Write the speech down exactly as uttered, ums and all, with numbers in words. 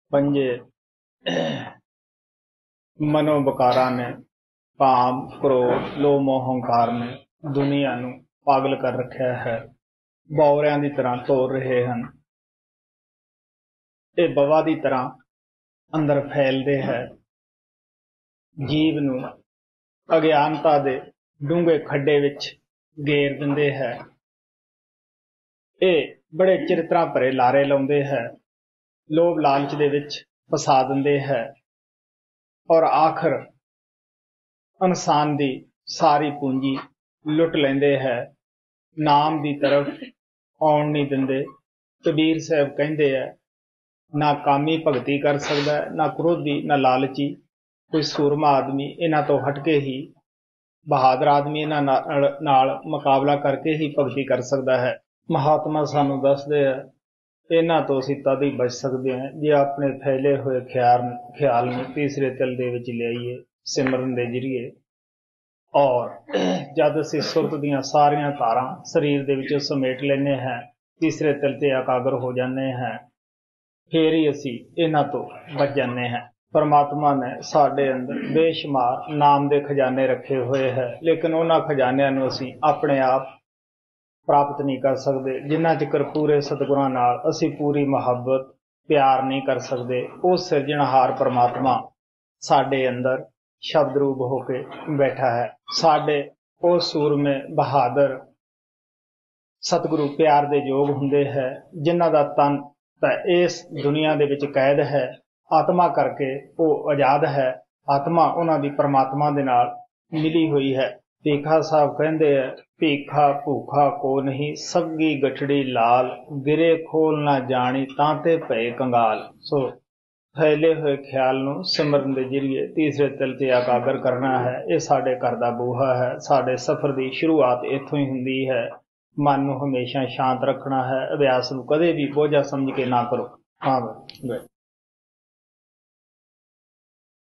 पंजे मनोबकारा ने काम क्रोध लोभ मोह हंकार ने दुनिया नूं पागल कर रखिया है। बौरियां दी तरह तोड़ रहे हैं। ये बवा दी तरह अंदर फैलदे है। जीव नूं अज्ञानता दे डूंगे खड्डे विच गेर दिंदे है। ये बड़े चरित्रां भरे लारे लाउंदे है। लोभ लालच दे विच फसा दिंदे है और आखिर इंसान दी सारी पूंजी लुट लेंदे है। नाम दी तरफ आउण नहीं दिंदे। कबीर साहब कहंदे है, ना कामी भगती कर सकदा है, ना क्रोधी, ना लालची। कोई सूरमा आदमी इन्हां तो हटके ही बहादुर आदमी इन्हां नाल नाल मुकाबला करके ही भगती कर सकदा है। महात्मा सानू दसदे है, इन्हां तो असीं तद ही बच सकदे हैं जे अपने फैले हुए ख्याल ख्याल नूं तीसरे तिल दे विच लियाईए सिमरन दे जरिए। और जद असीं सुरत दीआं सारियां धारां शरीर दे विच समेट लैने हैं, तीसरे तिल ते एकाग्र हो जाने हैं, फिर ही असीं इन्हां तो बच जाने हैं। परमात्मा ने साडे अंदर बेशुमार नाम दे खजाने रखे हुए हैं, लेकिन उन्हां खजानिਆਂ ਨੂੰ ਅਸੀਂ ਆਪਣੇ ਆਪ प्राप्त नहीं कर सकते जिन्ना चिकर पूरे सतगुरां नाल असीं पूरी मुहब्बत प्यार नहीं कर सकते। वो सिरजणहार परमात्मा साडे अंदर शब्द रूप होके बैठा है। साडे वो सूरमे बहादुर सतगुरु प्यार दे योग हुंदे है, जिन्हां दा तन तां इस दुनिया दे विच कैद है, आत्मा करके वो आजाद है। आत्मा उन्हां दी परमात्मा दे नाल मिली हुई है। भीखा साहब कहंदे है, भीखा भूखा को नहीं सगी गठड़ी लाल, गिरे खोल ना जानी तांते भय कंगाल। सो फैले हुए ख्याल नूं सिमरन दे जरिए तीसरे तिल ते एकाग्र करना है। ये साडे घर दा बूहा है। साडे सफर दी शुरुआत इत्थों ही हुंदी है। मन नूं हमेशा शांत रखना है। अभ्यास नूं कदे भी बोझा समझ के ना करो। हाँ भाई।